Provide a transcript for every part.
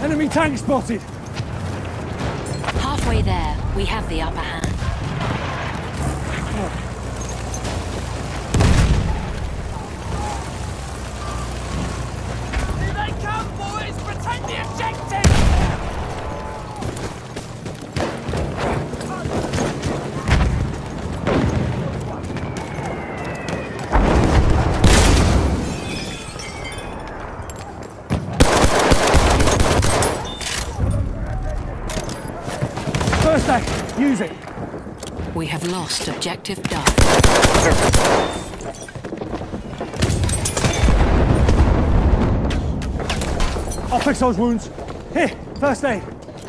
Enemy tank spotted! Halfway there, we have the upper hand. Here they come, boys! Protect the objective! First aid, use it. We have lost objective Duff. I'll fix those wounds. Here, first aid.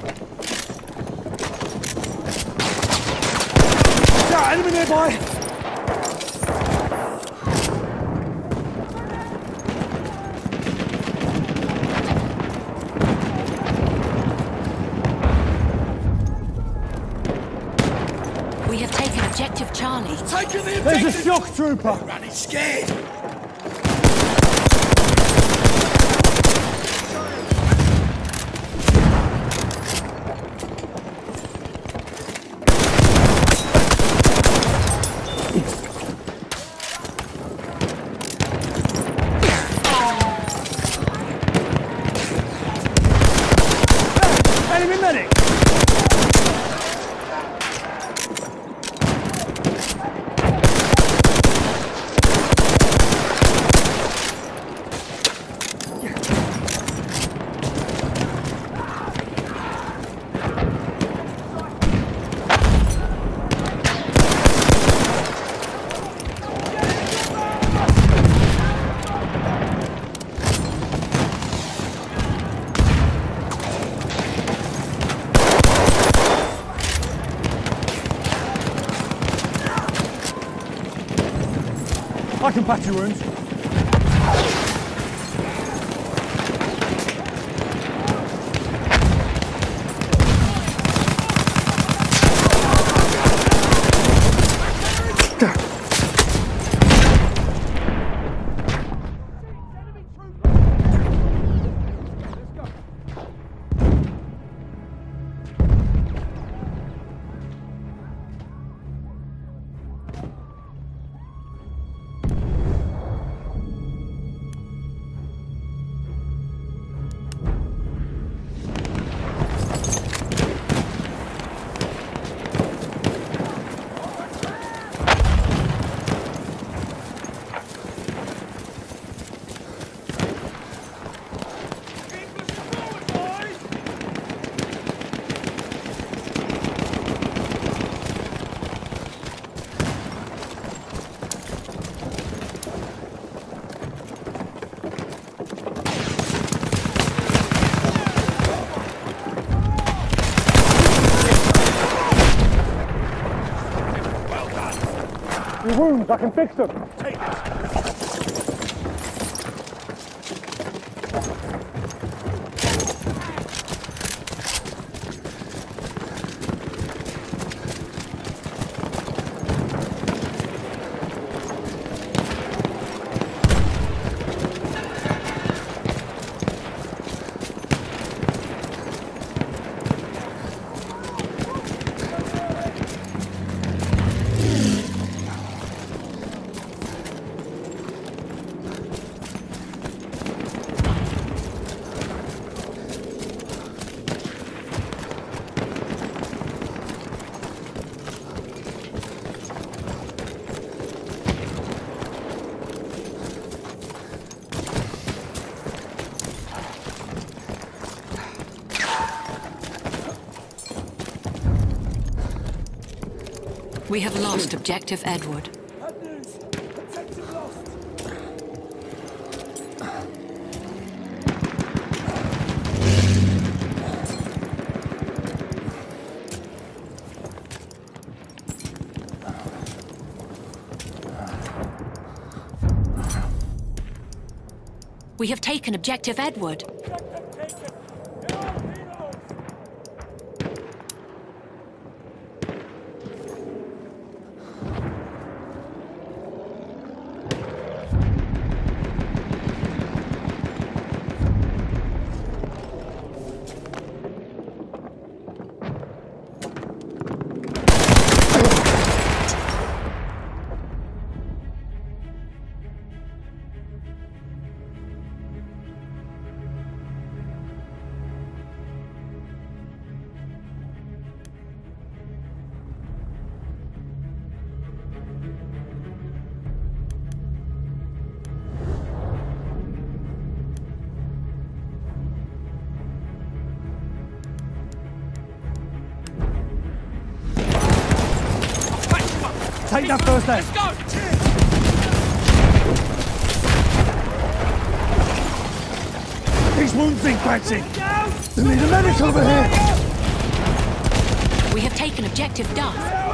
Yeah, enemy nearby. We have taken objective Charlie. Taking the There's a objective! shock trooper. Running scared! Enemy medic. I can patch your wounds. Your wounds, I can fix them. Take this! We have lost objective Edward. Bad news! Objective lost! We have taken objective Edward. Objective taken! Here are heroes! Take that first aid. Let's go! These wounds need patching. We need a medic over here. We have taken objective Duff.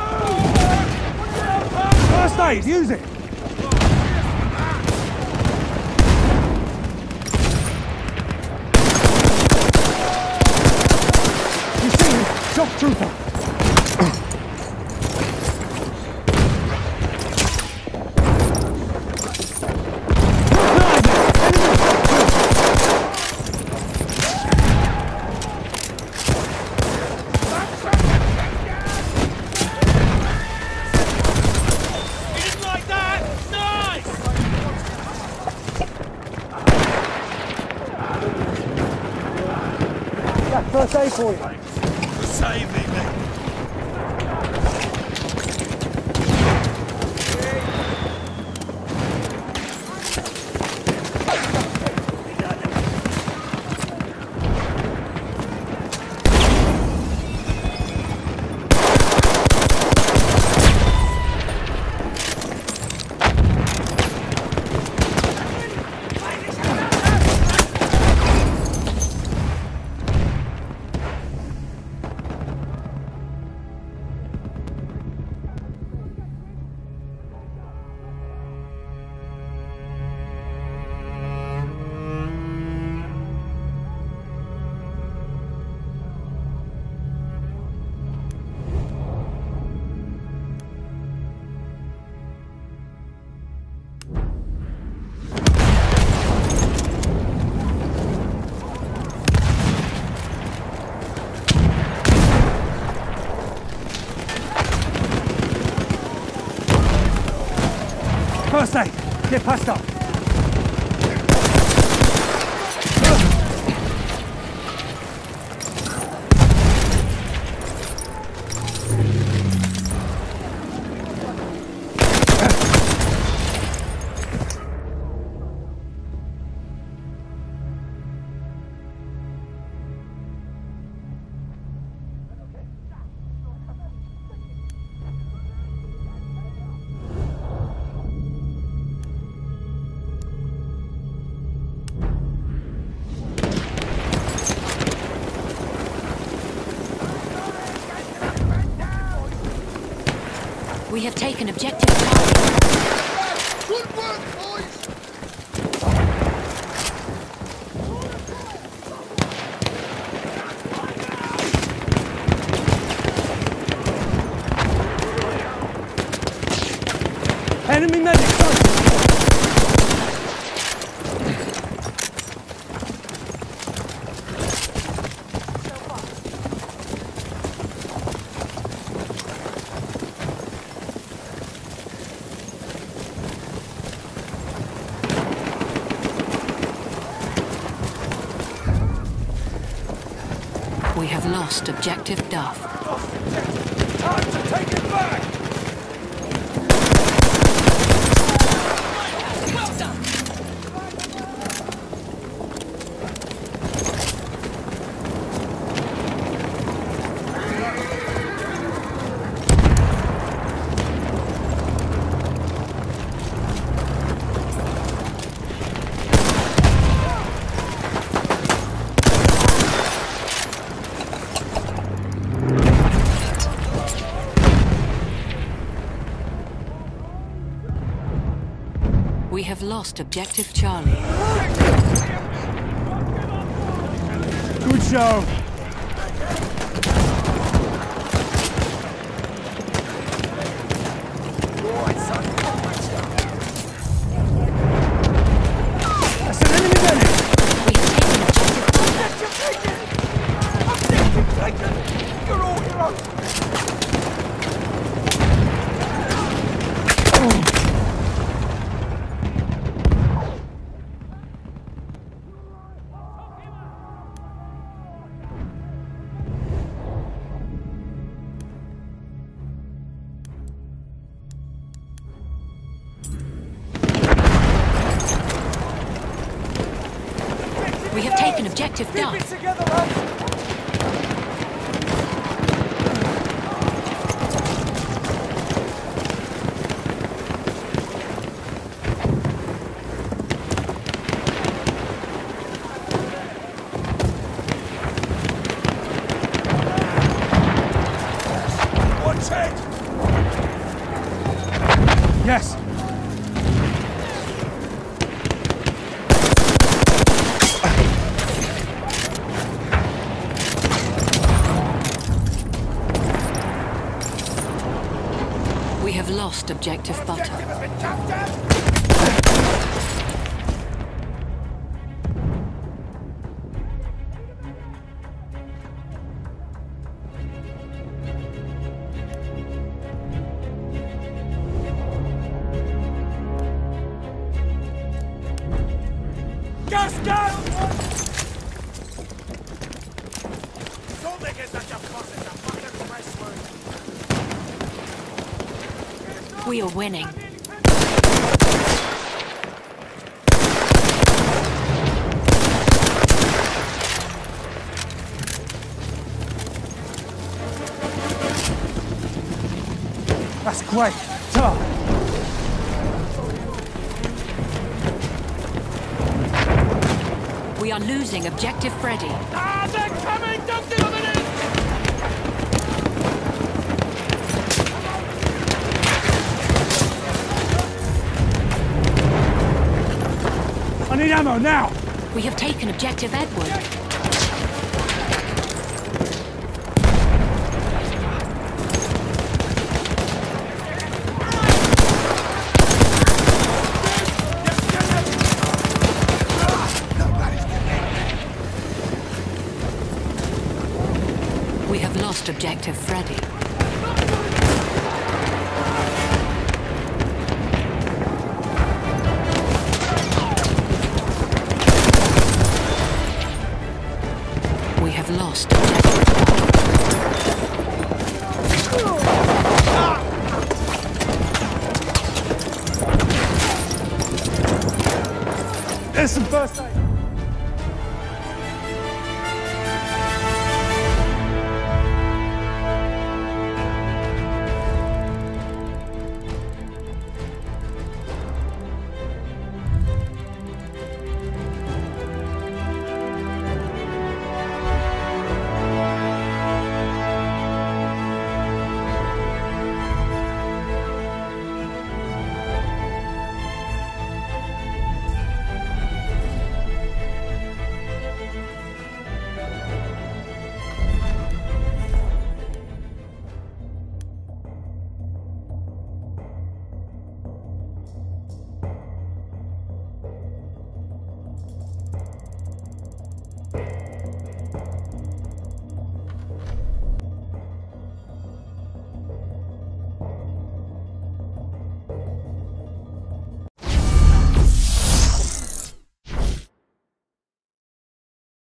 First aid, use it. You see him? Shock trooper. First aid for you. Save me, mate. First aid. Get past up. We have taken objective Charlie. Good work, boys! Enemy medic. We have lost objective Duff. Time to take it back! Well done! We have lost objective Charlie. Good show. That's an enemy medic. We have taken objective You're all heroes! We have taken objective Keep it Duff. together, lads! Yes. We have lost objective butter. Gas, gas! ¿Dónde que está esa cosa? Esa fucking westward. We are winning. That's great. Tough. We are losing objective Freddy. Ah, they're coming! Don't give them an inch! I need ammo now. We have taken objective Edward. We have lost objective Freddy. We have lost objective There's some first aid.